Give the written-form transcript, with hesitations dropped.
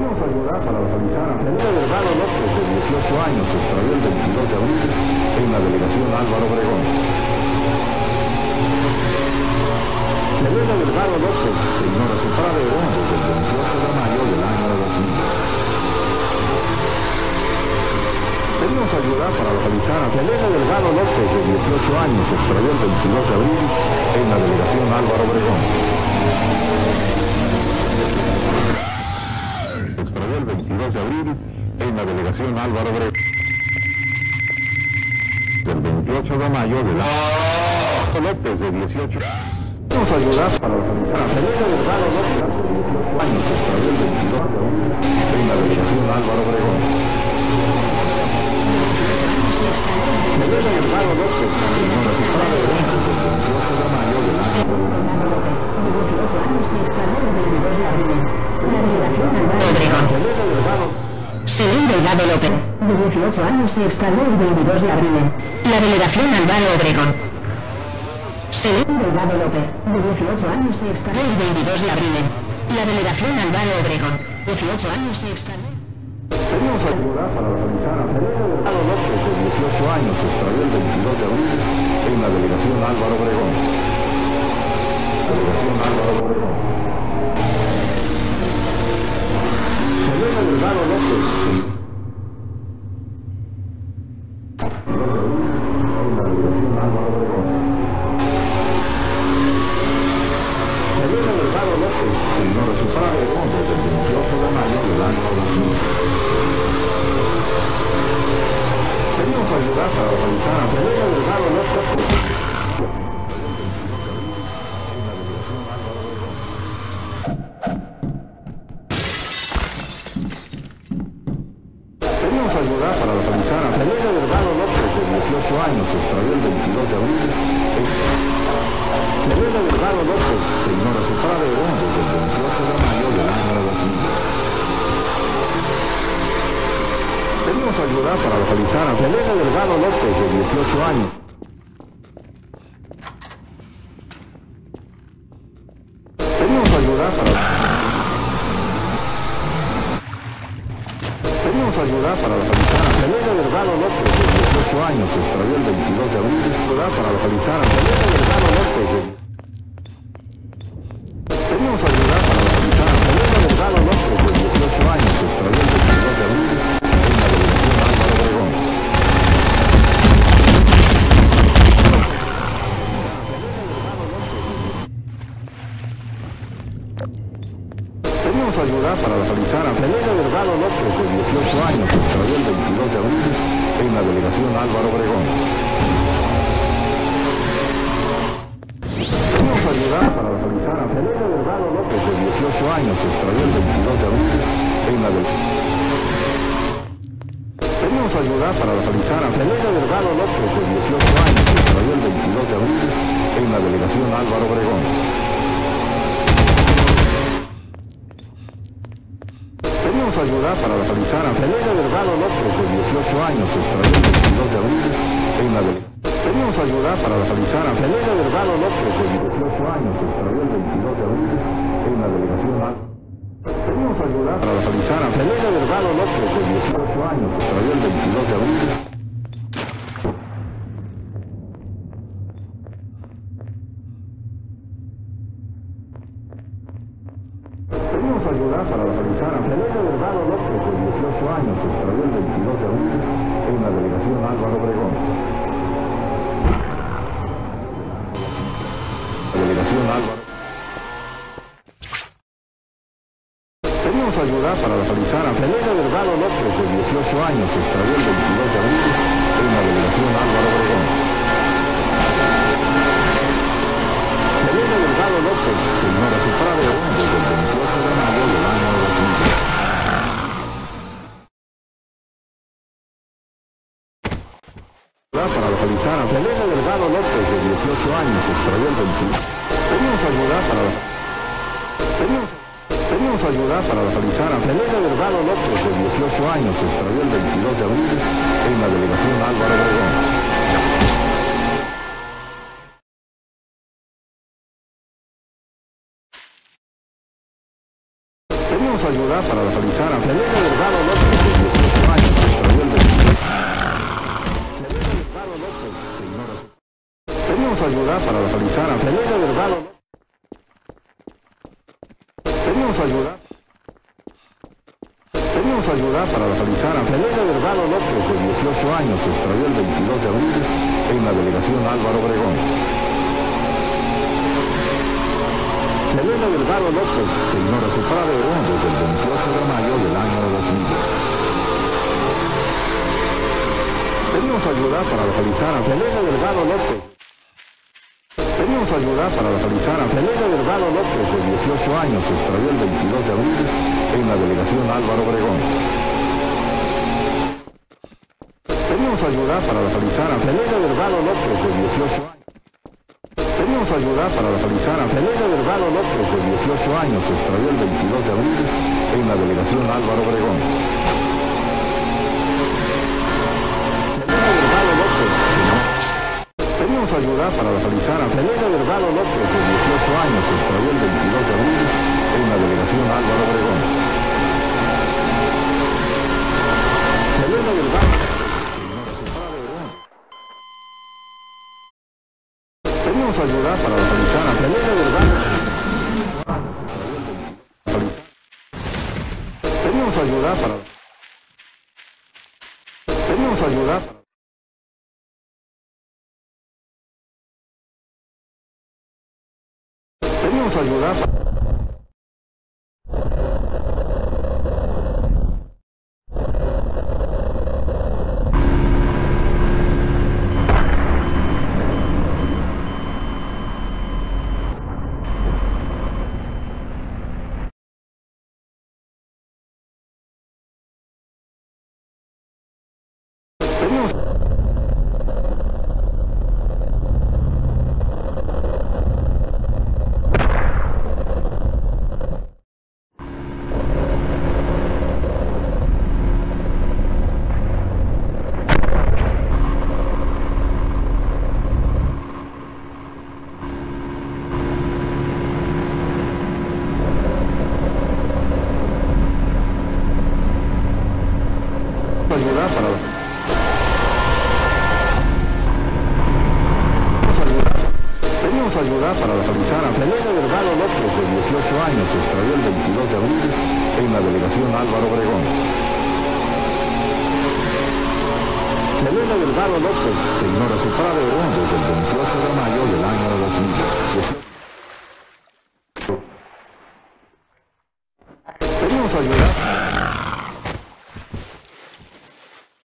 Pedimos ayuda para localizar a Selena Delgado López, de 18 años, se extravió el 22 de abril en la delegación Álvaro Obregón. Selena Delgado López se ignora su paradero desde el 28 de mayo del año 2000. Pedimos ayuda para localizar a Selena Delgado López, de 18 años, se extravió el 22 de abril en la delegación Álvaro Obregón. Se extravió el 22 de abril en la delegación Álvaro Obregón. Del 28 de mayo del año López, de 18 Pedimos ayuda para localizar a Selena Delgado López, de 18 años, se extravió el 22 de abril en la delegación Álvaro Obregón. Selena Delgado López se ignora su paradero desde el 28 de mayo del año 2000. Selena Delgado López, de 18 años, se extravió el 22 de abril. La delegación Álvaro Obregón. Selena Delgado López, de 18 años, se extravió el 22 de abril. La delegación Álvaro Obregón. 18 años se extravió. Pedimos ayuda para localizar a Selena Delgado López, de 18 años, se extravió el 22 de abril en la delegación Álvaro Obregón. Delegación Álvaro Obregón. Selena Delgado López, en la delegación Álvaro Obregón. Selena Delgado López se ignora su paradero desde el 28 de mayo del año 2000. Pedimos ayuda para localizar a Selena Delgado López en la delegación Álvaro Obregón. Pedimos ayuda para localizar a Selena Delgado López, de 18 años, se extravió el 22 de abril. Selena Delgado López se ignora su paradero desde el 28 de mayo del año 2000. Pedimos ayuda para localizar a Selena Delgado López, de 18 años. Pedimos ayuda para localizar a Selena Delgado López, de 18 años, se extravió el 22 de abril. Ayuda para localizar a Selena Delgado López. Pedimos ayuda para localizar a Selena Delgado López, de 18 años, se extravió el 22 de abril en la delegación Álvaro Obregón. Pedimos ayuda para localizar a Selena Delgado López, de 18 años, se extravió el 22 de abril en la delegación Álvaro Obregón. Pedimos ayuda para localizar a Selena Delgado López, de 18 años, se extravió el 22 de abril en la delegación. Pedimos ayuda para localizar a Selena Delgado López, de 18 años, se extravió el 22 de abril en la delegación Álvaro Obregón. Pedimos ayuda para localizar a Selena Delgado López, de 18 años, se extravió el 22 de abril en la delegación. Pedimos ayuda para localizar a Selena Delgado López, de 18 años, se extravió el 22 de abril en la delegación Álvaro. Pedimos ayuda para localizar a Selena Delgado López, de 18 años, se extravió el 22 de abril. Pedimos ayuda para localizar a Selena Delgado López, de 18 años, se extravió el 22 de abril en la delegación Álvaro Obregón. La delegación Álvaro. Pedimos ayuda para localizar a Selena Delgado López, de 18 años, se extravió el 22 de abril en la delegación Álvaro Obregón. Selena Delgado López se ignora su paradero desde el 28 de mayo del año 2000. Para localizar a Selena Delgado López, de 18 años, se extravió el 22. Pedimos ayuda para localizar a Selena Delgado López, de 18 años, se extravió el 22 de abril en la delegación Álvaro Obregón. Pedimos ayuda para localizar a Selena Delgado López, de 18 años, que extravió el 22. Selena Delgado López se ignora su... Pedimos ayuda para localizar a Selena Delgado López. Pedimos ayuda. Pedimos ayuda para localizar a Selena Delgado López, de 18 años, que extravió el 22 de abril en la delegación Álvaro Obregón. Selena Delgado López se ignora su paradero desde el 28 de mayo del año 2000. Pedimos ayuda para localizar a Selena Delgado López. Pedimos ayuda para localizar a Selena Delgado López, de 18 años, que extravió el 22 de abril en la delegación Álvaro Obregón. Pedimos ayuda para localizar a Selena Delgado López, de 18 años. Pedimos ayuda para localizar a Selena Delgado López, de 18 años, que extravió el 22 de abril en la delegación Álvaro Obregón. Selena Delgado López. Pedimos ayuda para localizar a Selena Delgado López, de 18 años, que extravió el 22 de abril en la delegación Álvaro Obregón. Selena Delgado. Pedimos ayuda para localizar a Selena Delgado. Pedimos ayuda para... Pedimos ayuda para... Pedimos ayuda para... Pedimos... ayuda para... Pedimos ayuda para localizar a Selena Delgado López, de 18 años, que extravió el 22 de abril en la delegación Álvaro Obregón. Selena Delgado López se ignora su paradero desde el 28 de mayo del año 2000. Pedimos ayuda.